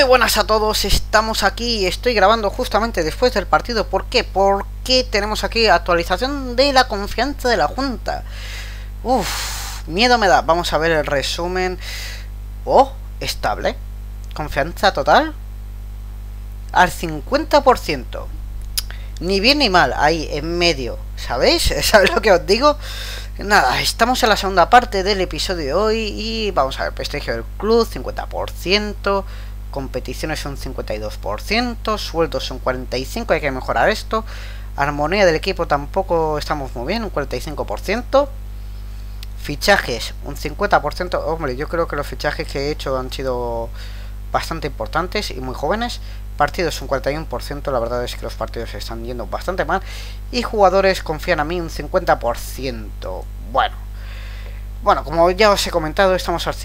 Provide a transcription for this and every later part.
Muy buenas a todos, estamos aquí, estoy grabando justamente después del partido. ¿Por qué? Porque tenemos aquí actualización de la confianza de la Junta. Uf, miedo me da. Vamos a ver el resumen. Oh, estable. Confianza total al 50%. Ni bien ni mal, ahí en medio. ¿Sabéis? ¿Sabéis lo que os digo? Nada, estamos en la segunda parte del episodio de hoy y vamos a ver, prestigio del club, 50%, competiciones un 52%, sueldos un 45%, hay que mejorar esto, armonía del equipo tampoco estamos muy bien, un 45%, fichajes un 50%, hombre, yo creo que los fichajes que he hecho han sido bastante importantes y muy jóvenes. Partidos un 41%, la verdad es que los partidos se están yendo bastante mal. Y jugadores confían a mí un 50%. Bueno, como ya os he comentado, estamos al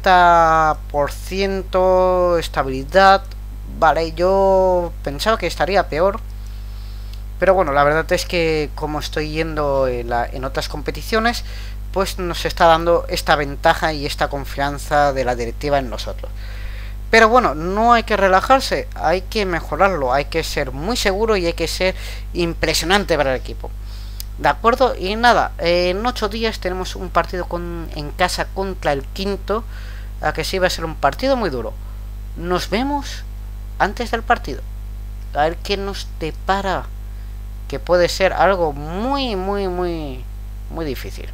50% estabilidad. Vale, yo pensaba que estaría peor. Pero bueno, la verdad es que como estoy yendo en otras competiciones, pues nos está dando esta ventaja y esta confianza de la directiva en nosotros. Pero bueno, no hay que relajarse, hay que mejorarlo, hay que ser muy seguro y hay que ser impresionante para el equipo. ¿De acuerdo? Y nada, en 8 días tenemos un partido en casa contra el Quinto, a que sí va a ser un partido muy duro. Nos vemos antes del partido, a ver qué nos depara, que puede ser algo muy difícil.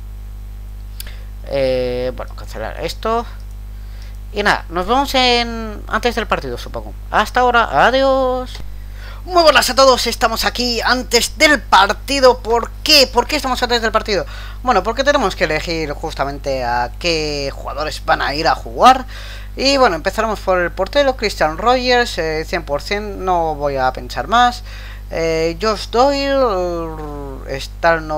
Bueno, cancelar esto. Y nada, nos vemos antes del partido, supongo. Hasta ahora, adiós. Muy buenas a todos, estamos aquí antes del partido. ¿Por qué? ¿Por qué estamos antes del partido? Bueno, porque tenemos que elegir justamente a qué jugadores van a ir a jugar. Y bueno, empezaremos por el portero, Christian Rogers, 100%, no voy a pensar más. Josh Doyle está al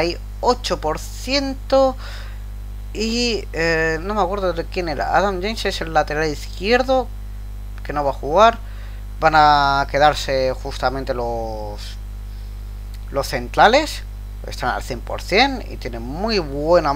98%. Y no me acuerdo de quién era. Adam James es el lateral izquierdo, que no va a jugar. Van a quedarse justamente los centrales. Están al 100% y tienen muy buena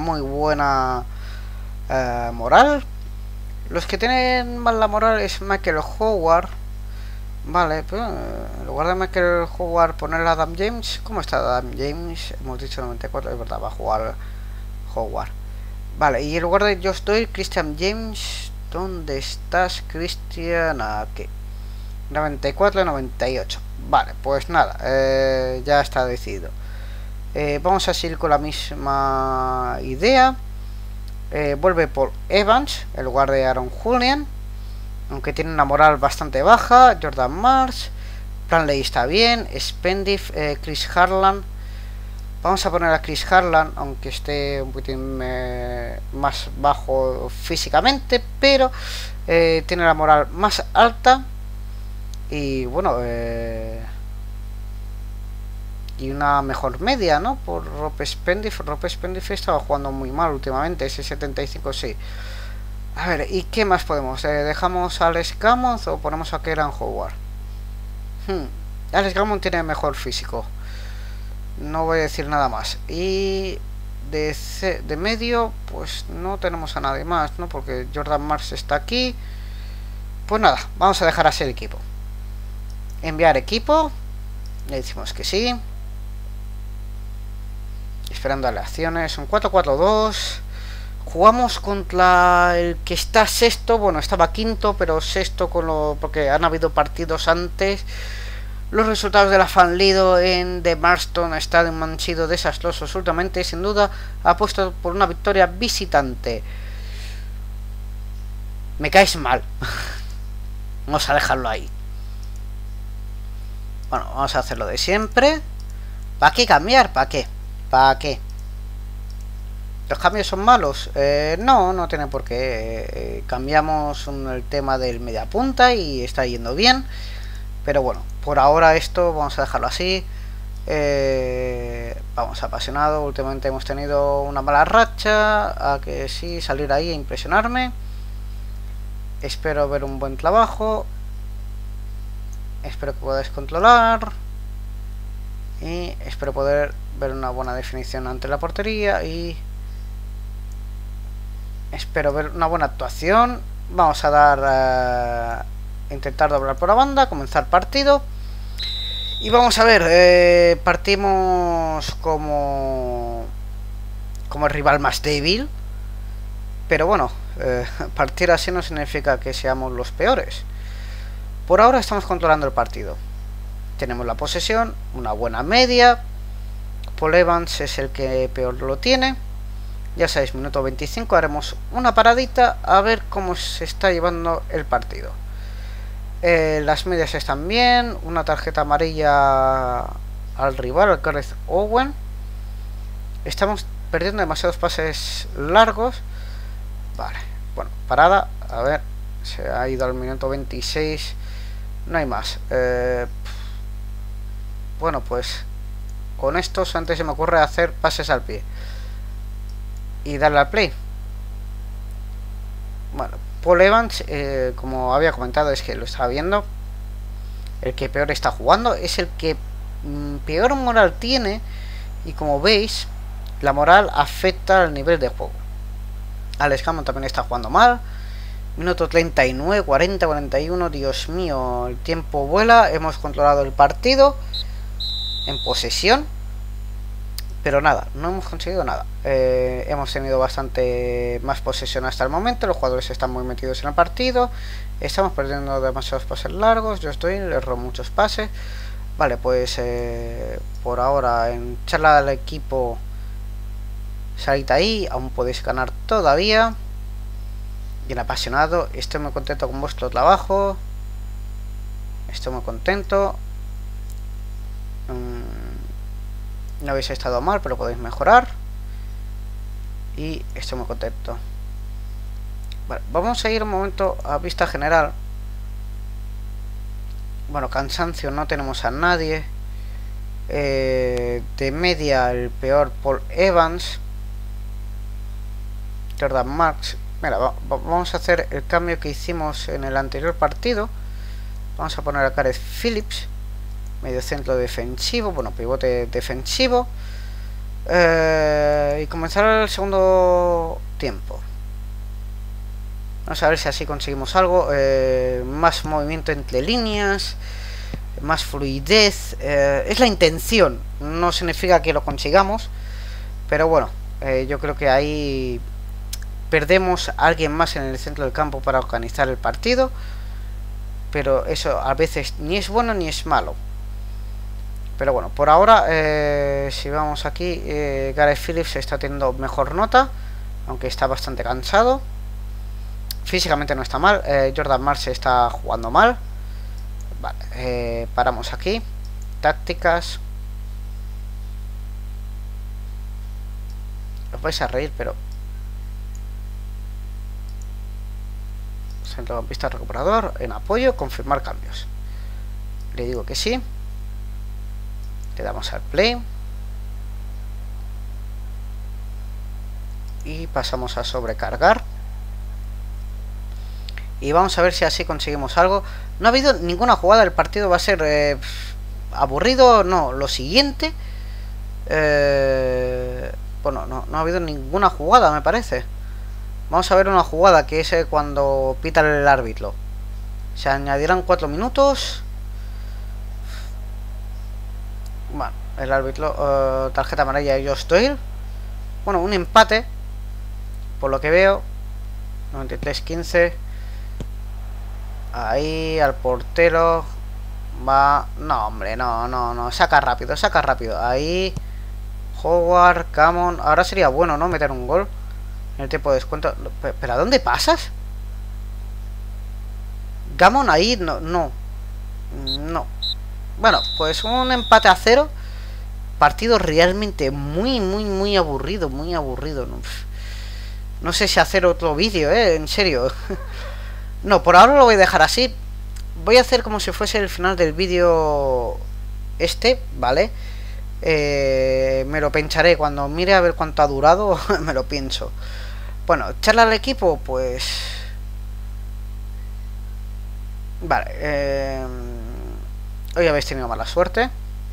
moral. Los que tienen mala moral es Michael Howard. Vale, pues en lugar de Michael Howard poner a Adam James. ¿Cómo está Adam James? Hemos dicho 94, es verdad, va a jugar Howard. Vale, y en lugar de Josh Doyle, Christian James. ¿Dónde estás, Christian? Aquí. 94, 98. Vale, pues nada, ya está decidido. Vamos a seguir con la misma idea. Vuelve por Evans en lugar de Aaron Julian, aunque tiene una moral bastante baja. Jordan Marsh, Planley está bien. Spendif, Chris Harlan. Vamos a poner a Chris Harlan, aunque esté un poquitín más bajo físicamente, pero tiene la moral más alta. Y bueno, y una mejor media, ¿no? Por Rob Spendif. Rob Spendif estaba jugando muy mal últimamente, ese 75 sí. A ver, ¿y qué más podemos? ¿Dejamos a Alex Gammons o ponemos a Kieran Howard? Alex Gammons tiene mejor físico. No voy a decir nada más. Y de medio, pues no tenemos a nadie más, ¿no? Porque Jordan Marsh está aquí. Pues nada, vamos a dejar así el equipo. Enviar equipo. Le decimos que sí. Esperando a las acciones. Un 4-4-2. Jugamos contra el que está sexto. Bueno, estaba quinto, pero sexto porque han habido partidos antes. Los resultados de la Fanlido en The Marston Stadium han sido desastrosos últimamente. Sin duda, apuesto por una victoria visitante. Me caes mal. Vamos a dejarlo ahí. Bueno, vamos a hacer lo de siempre. ¿Para qué cambiar? ¿Para qué? ¿Para qué? ¿Los cambios son malos? No tiene por qué. Cambiamos el tema del mediapunta y está yendo bien. Pero bueno, por ahora esto vamos a dejarlo así. Vamos, apasionado. Últimamente hemos tenido una mala racha. A que sí, salir ahí e impresionarme. Espero ver un buen trabajo. Espero que podáis controlar. Y espero poder ver una buena definición ante la portería. Y espero ver una buena actuación. Vamos a dar intentar doblar por la banda, comenzar partido. Y vamos a ver, partimos como el rival más débil. Pero bueno, partir así no significa que seamos los peores. Por ahora estamos controlando el partido. Tenemos la posesión, una buena media. Paul Evans es el que peor lo tiene. Ya sabéis, minuto 25, haremos una paradita a ver cómo se está llevando el partido. Las medias están bien. Una tarjeta amarilla al rival, al Gareth Owen. Estamos perdiendo demasiados pases largos. Vale, bueno, parada. A ver, se ha ido al minuto 26. No hay más. Bueno, pues con estos antes se me ocurre hacer pases al pie y darle al play. Bueno, Paul Evans, como había comentado, es que lo estaba viendo, el que peor está jugando, es el que peor moral tiene. Y como veis, la moral afecta al nivel de juego. Alex Hammond también está jugando mal. Minuto 39, 40, 41. Dios mío, el tiempo vuela. Hemos controlado el partido en posesión, pero nada, no hemos conseguido nada. Hemos tenido bastante más posesión hasta el momento. Los jugadores están muy metidos en el partido. Estamos perdiendo demasiados pases largos. Yo erro muchos pases. Vale, pues por ahora en charla del equipo, salid ahí, aún podéis ganar todavía. Bien apasionado, estoy muy contento con vuestro trabajo. Estoy muy contento. No habéis estado mal, pero podéis mejorar. Y estoy muy contento. Vale, vamos a ir un momento a vista general. Bueno, cansancio no tenemos a nadie. De media el peor Paul Evans. Jordan Marks. Mira, vamos a hacer el cambio que hicimos en el anterior partido. Vamos a poner a Gareth Phillips, medio centro defensivo, bueno, pivote defensivo. Y comenzar el segundo tiempo. Vamos a ver si así conseguimos algo. Más movimiento entre líneas, más fluidez. Es la intención, no significa que lo consigamos, pero bueno, yo creo que ahí perdemos a alguien más en el centro del campo para organizar el partido. Pero eso a veces ni es bueno ni es malo. Pero bueno, por ahora, si vamos aquí, Gareth Phillips está teniendo mejor nota, aunque está bastante cansado. Físicamente no está mal. Jordan Marks está jugando mal. Vale, paramos aquí. Tácticas. Os vais a reír, pero centrocampista recuperador, en apoyo, confirmar cambios. Le digo que sí. Le damos al play. Y pasamos a sobrecargar. Y vamos a ver si así conseguimos algo. No ha habido ninguna jugada. El partido va a ser aburrido. No, lo siguiente. Bueno, no ha habido ninguna jugada, me parece. Vamos a ver una jugada que es cuando pita el árbitro. Se añadirán 4 minutos. Bueno, el árbitro, tarjeta amarilla de Josh Doyle. Bueno, un empate, por lo que veo. 93-15. Ahí al portero. Va. No, hombre, no. Saca rápido. Ahí. Howard, Camon. Ahora sería bueno, ¿no? Meter un gol en el tiempo de descuento. ¿Pero a dónde pasas? Gamon ahí, no. Bueno, pues un empate a 0. Partido realmente muy aburrido. No sé si hacer otro vídeo, en serio. No, por ahora lo voy a dejar así. Voy a hacer como si fuese el final del vídeo ¿vale? Me lo pensaré cuando mire a ver cuánto ha durado. Me lo pienso. Bueno, charla al equipo, pues vale. Hoy habéis tenido mala suerte.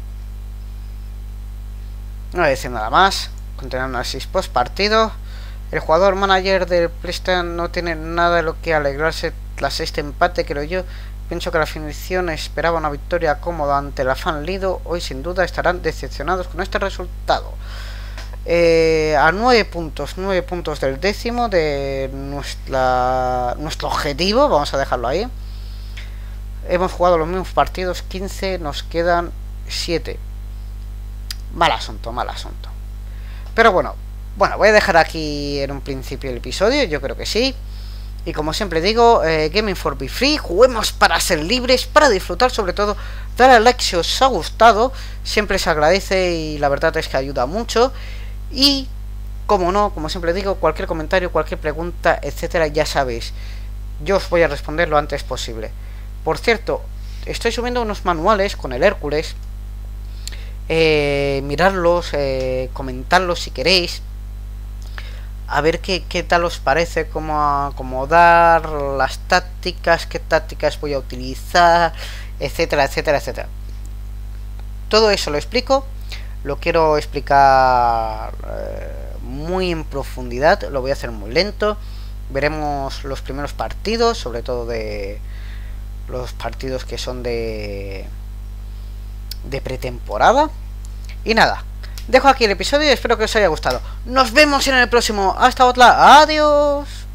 No voy a decir nada más. Continuar análisis post partido. El jugador manager del PlayStation no tiene nada de lo que alegrarse tras este empate, creo yo. Pienso que la afición esperaba una victoria cómoda ante la Fan Lido. Hoy sin duda estarán decepcionados con este resultado. A 9 puntos del décimo de nuestro objetivo, vamos a dejarlo ahí. Hemos jugado los mismos partidos, 15, nos quedan 7. Mal asunto. Pero bueno, voy a dejar aquí en un principio el episodio, yo creo que sí. Y como siempre digo, Gaming for Be Free, juguemos para ser libres, para disfrutar sobre todo. Dar al like si os ha gustado, siempre se agradece y la verdad es que ayuda mucho. Y, como no, como siempre digo, cualquier comentario, cualquier pregunta, etcétera, ya sabéis, yo os voy a responder lo antes posible. Por cierto, estoy subiendo unos manuales con el Hércules. Mirarlos, comentarlos si queréis. A ver qué tal os parece, cómo acomodar las tácticas, qué tácticas voy a utilizar, etcétera. Todo eso lo explico, lo quiero explicar muy en profundidad, lo voy a hacer muy lento. Veremos los primeros partidos, sobre todo de los partidos que son de pretemporada. Y nada, dejo aquí el episodio y espero que os haya gustado. Nos vemos en el próximo. Hasta otra. Adiós.